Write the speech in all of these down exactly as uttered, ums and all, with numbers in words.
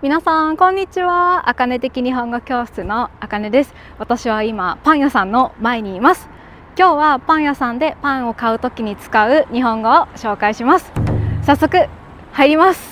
皆さんこんにちは。あかね的日本語教室のあかねです。私は今パン屋さんの前にいます。今日はパン屋さんでパンを買うときに使う日本語を紹介します。早速入ります。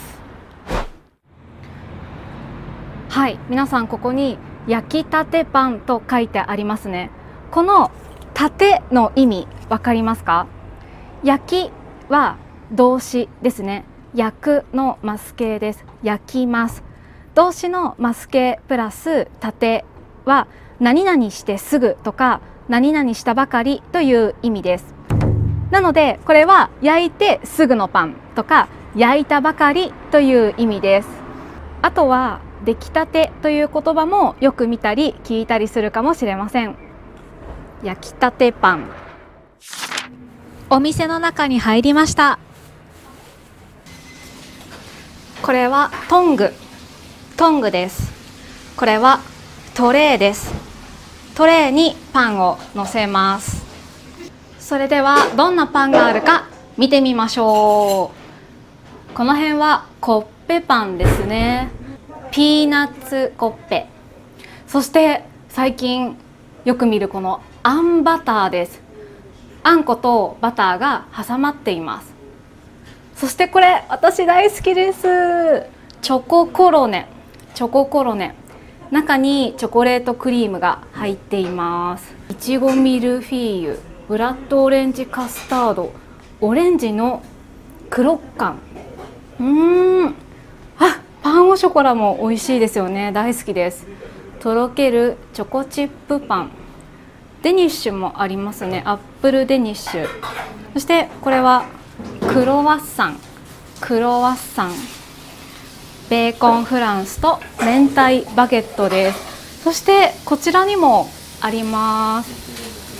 はい、皆さんここに焼きたてパンと書いてありますね。このたての意味わかりますか？焼きは動詞ですね。焼くのマス形です。焼きます。動詞のマス形プラスたては何々してすぐとか何々したばかりという意味です。なのでこれは焼いてすぐのパンとか焼いたばかりという意味です。あとは出来たてという言葉もよく見たり聞いたりするかもしれません。焼きたてパン。お店の中に入りました。これはトング。トングです。これはトレーです。トレーにパンを乗せます。それではどんなパンがあるか見てみましょう。この辺はコッペパンですね。ピーナッツコッペ。そして最近よく見るこのあんバターです。あんことバターが挟まっています。そしてこれ私大好きです。チョココロネ。チョココロネ。中にチョコレートクリームが入っています。いちごミルフィーユ、ブラッドオレンジカスタード、オレンジのクロッカン。うーん。あ、パンオショコラも美味しいですよね。大好きです。とろけるチョコチップパン。デニッシュもありますね。アップルデニッシュ。そしてこれはクロワッサン。クロワッサン。ベーコンフランスと明太バゲットです。そしてこちらにもあります。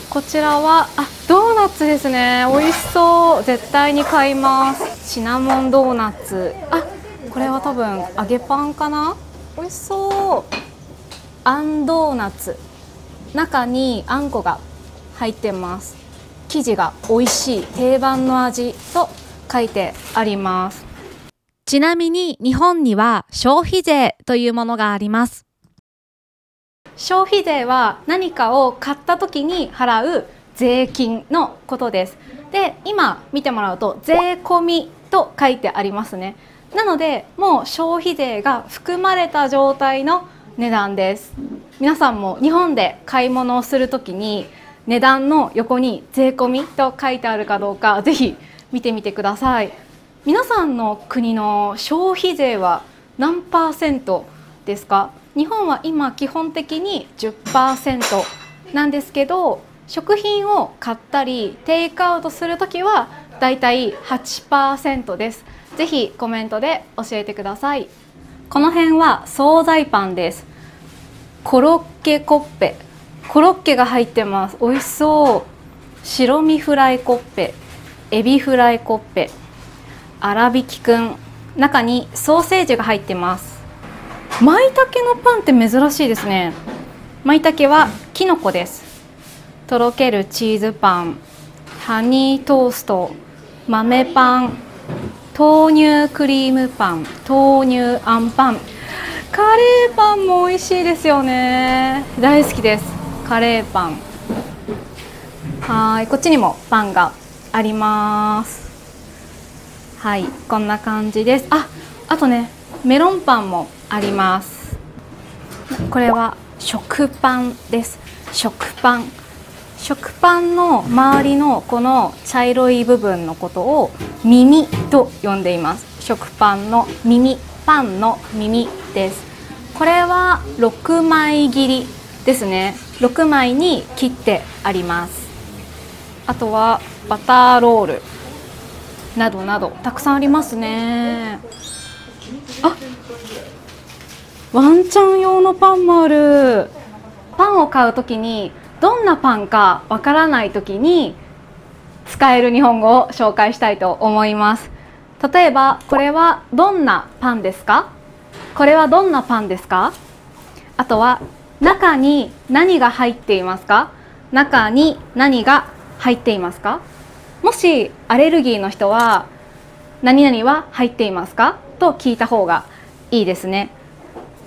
こちらはあドーナツですね。美味しそう。絶対に買います。シナモンドーナツ。あ、これは多分揚げパンかな。美味しそう。あんドーナツ。中にあんこが入ってます。生地が美味しい定番の味と書いてあります。ちなみに日本には消費税というものがあります。消費税は何かを買った時に払う税金のことです。で、今見てもらうと税込みと書いてありますね。なのでもう消費税が含まれた状態の値段です。皆さんも日本で買い物をするときに値段の横に税込みと書いてあるかどうかぜひ見てみてください。皆さんの国の消費税は何パーセントですか？日本は今基本的に じゅっパーセント なんですけど、食品を買ったりテイクアウトするときはだいたい はちパーセント です。ぜひコメントで教えてください。この辺は惣菜パンです。コロッケコッペ。コロッケが入ってます。美味しそう。白身フライコッペ、エビフライコッペ、粗挽きくん。中にソーセージが入ってます。舞茸のパンって珍しいですね。舞茸はキノコです。とろけるチーズパン、ハニートースト、豆パン、豆乳クリームパン、豆乳あんパン。カレーパンも美味しいですよね。大好きです。カレーパン。はい、こっちにもパンがあります。はい、こんな感じです。あ、あとね、メロンパンもあります。これは食パンです。食パン。食パンの周りのこの茶色い部分のことを耳と呼んでいます。食パンの耳。パンの耳です。これはろくまい切りですね。ろくまいに切ってあります。あとはバターロールなどなどたくさんありますね。あ、ワンちゃん用のパンもある。パンを買うときにどんなパンかわからないときに使える日本語を紹介したいと思います。例えばこれはどんなパンですか？これはどんなパンですか？あとは中に何が入っていますか？中に何が入っていますか？もしアレルギーの人は何々は入っていますかと聞いた方がいいですね。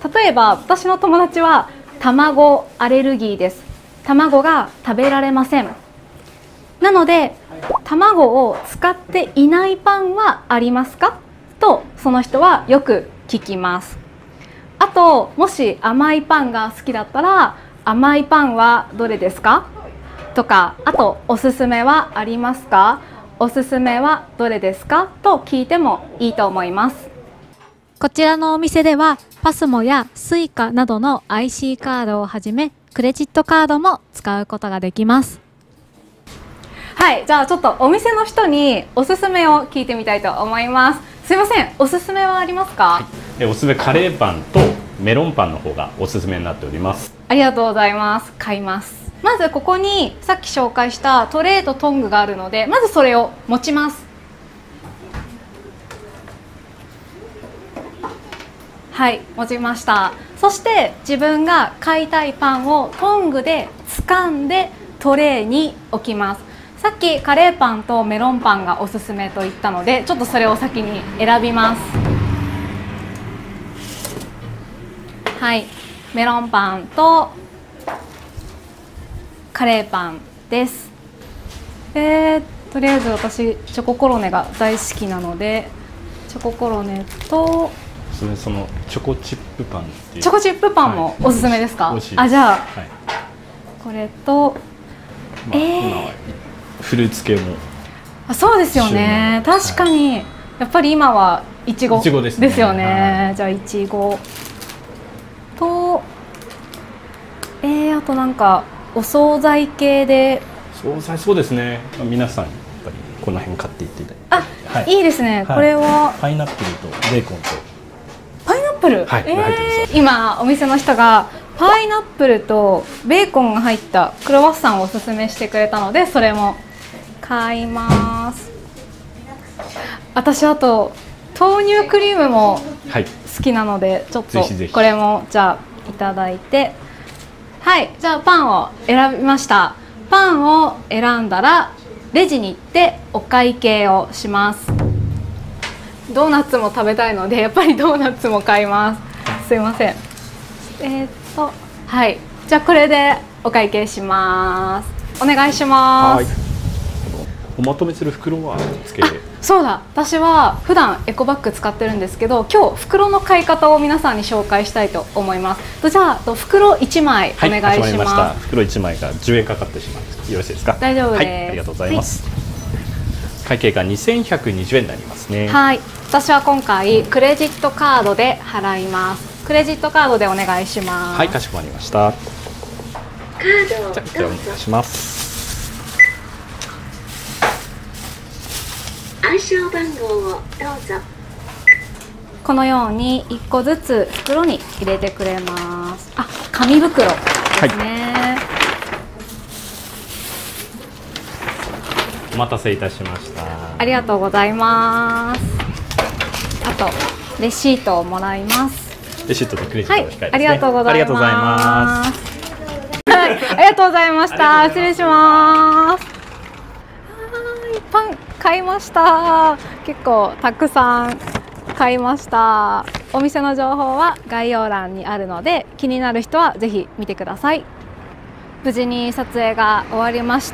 例えば私の友達は卵アレルギーです。卵が食べられません。なので卵を使っていないパンはありますかとその人はよく聞きます。あともし甘いパンが好きだったら甘いパンはどれですかとか、あとおすすめはありますか、おすすめはどれですかと聞いてもいいと思います。 こちらのお店ではパスモやスイカなどの アイシー カードをはじめクレジットカードも使うことができます。 はい、じゃあちょっとお店の人におすすめを聞いてみたいと思います。すいません、おすすめはありますか？ はい、おすすめカレーパンとメロンパンの方がおすすめになっております。 ありがとうございます。買います。まずここにさっき紹介したトレーとトングがあるので、まずそれを持ちます。はい、持ちました。そして自分が買いたいパンをトングで掴んでトレーに置きます。さっきカレーパンとメロンパンがおすすめと言ったので、ちょっとそれを先に選びます。はい、メロンパンとカレーパンです。えー、とりあえず私チョココロネが大好きなのでチョココロネとそれそのチョコチップパンっていうチョコチップパンもおすすめですか？はい、あ、じゃあ、はい、これと、 まあ、えー、今はフルーツ系もあ、そうですよね。確かに、はい、やっぱり今はいちごですね。ですよね。はい、じゃあいちごと、えー、あとなんかお惣菜系で。 惣菜、そうですね。皆さんやっぱりこの辺買っていっていただいて。 あ、はい、いいですね。はい、これはパイナップルとベーコンと。 パイナップル。 はい、 えー、今お店の人がパイナップルとベーコンが入ったクロワッサンをおすすめしてくれたので、それも買います。私あと豆乳クリームも好きなので、はい、ちょっとこれもじゃあいただいて、はい、じゃあパンを選びました。パンを選んだらレジに行ってお会計をします。ドーナツも食べたいのでやっぱりドーナツも買います。すいません。えー、っとはい、じゃあこれでお会計します。お願いします。はい、 おまとめする袋はつけて。 そうだ、私は普段エコバッグ使ってるんですけど、今日袋の買い方を皆さんに紹介したいと思います。じゃあ袋いちまいお願いします。はい、 袋いちまいがじゅうえんかかってしまう。よろしいですか？ 大丈夫です。はい、 ありがとうございます。はい、会計がにせんひゃくにじゅうえんになりますね。 はい、私は今回クレジットカードで払います。クレジットカードでお願いします。 はい、かしこまりました。カードをじゃあこちらお願いします。 暗証番号をどうぞ。 このようにいっこずつ袋に入れてくれます。あ、紙袋ですね。はい、 お待たせいたしました。 ありがとうございます。あとレシートをもらいます。 レシートとクレジットの控えですね。はい、 ありがとうございます。ありがとうございます。はい、ありがとうございました。失礼します。はい、パン買いました。結構たくさん買いました。お店の情報は概要欄にあるので、気になる人はぜひ見てください。無事に撮影が終わりました。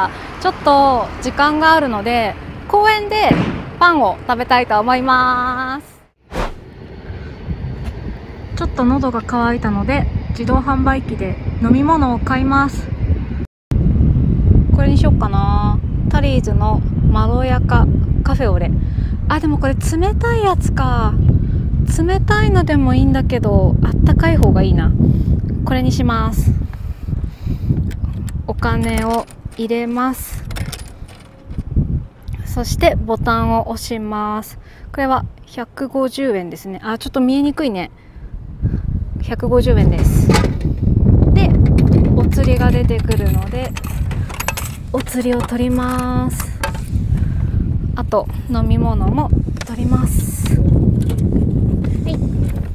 ちょっと時間があるので公園でパンを食べたいと思います。ちょっと喉が渇いたので自動販売機で飲み物を買います。これにしよっかな。タリーズのまろやかカフェオレ。あ、でもこれ冷たいやつか。冷たいのでもいいんだけどあったかい方がいいな。これにします。お金を入れます。そしてボタンを押します。これはひゃくごじゅうえんですね。あ、ちょっと見えにくいね。ひゃくごじゅうえんです。で、お釣りが出てくるのでお釣りを取ります。あと飲み物も取ります。はい、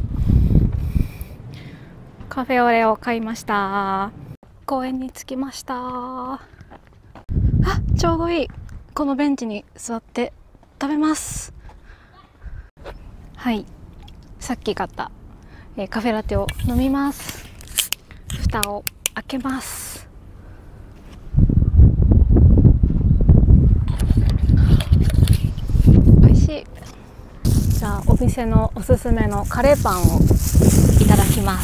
カフェオレを買いました。公園に着きました。あ、ちょうどいい。このベンチに座って食べます。はい、さっき買ったえー、カフェラテを飲みます。蓋を開けます。美味しい。じゃあお店のおすすめのカレーパンをいただきます。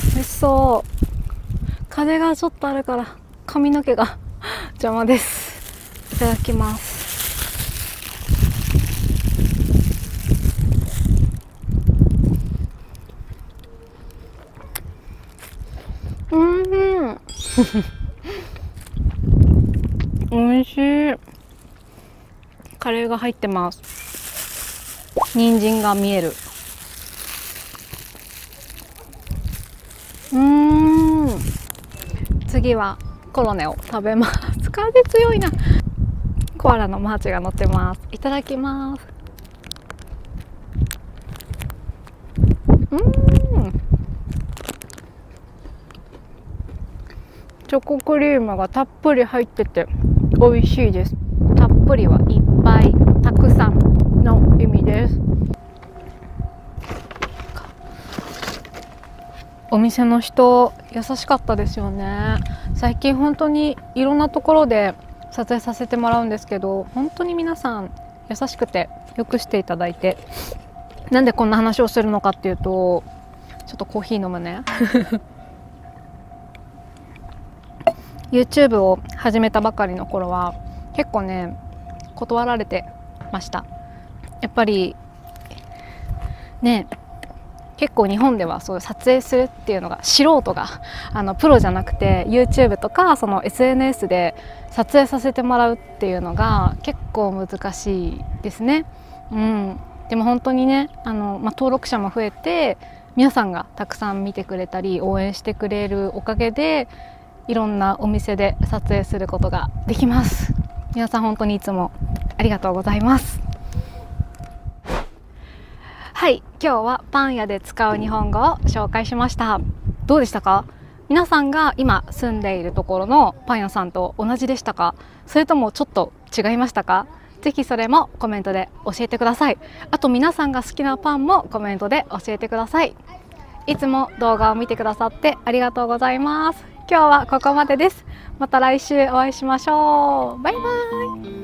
美味しそう。風がちょっとあるから髪の毛が邪魔です。いただきます。うん。美味しい。カレーが入ってます。人参が見える。うーん。次はコロネを食べます。風強いな。コアラのマーチが乗ってます。いただきます。うーん。チョコクリームがたっぷり入ってて美味しいです。たっぷりはいっぱい、たくさんの意味です。お店の人優しかったですよね。最近本当にいろんなところで撮影させてもらうんですけど、本当に皆さん優しくてよくしていただいて、なんでこんな話をするのかっていうと、ちょっとコーヒー飲むね。YouTube を始めたばかりの頃は結構ね断られてました。やっぱりね、結構日本ではそういう撮影するっていうのが素人があのプロじゃなくて YouTube とかその エスエヌエス で撮影させてもらうっていうのが結構難しいですね。うん、でも本当にねあの、まあ、登録者も増えて皆さんがたくさん見てくれたり応援してくれるおかげでいろんなお店で撮影することができます。皆さん本当にいつもありがとうございます。はい、今日はパン屋で使う日本語を紹介しました。どうでしたか？皆さんが今住んでいるところのパン屋さんと同じでしたか？それともちょっと違いましたか？ぜひそれもコメントで教えてください。あと皆さんが好きなパンもコメントで教えてください。いつも動画を見てくださってありがとうございます。今日はここまでです。また来週お会いしましょう。バイバイ。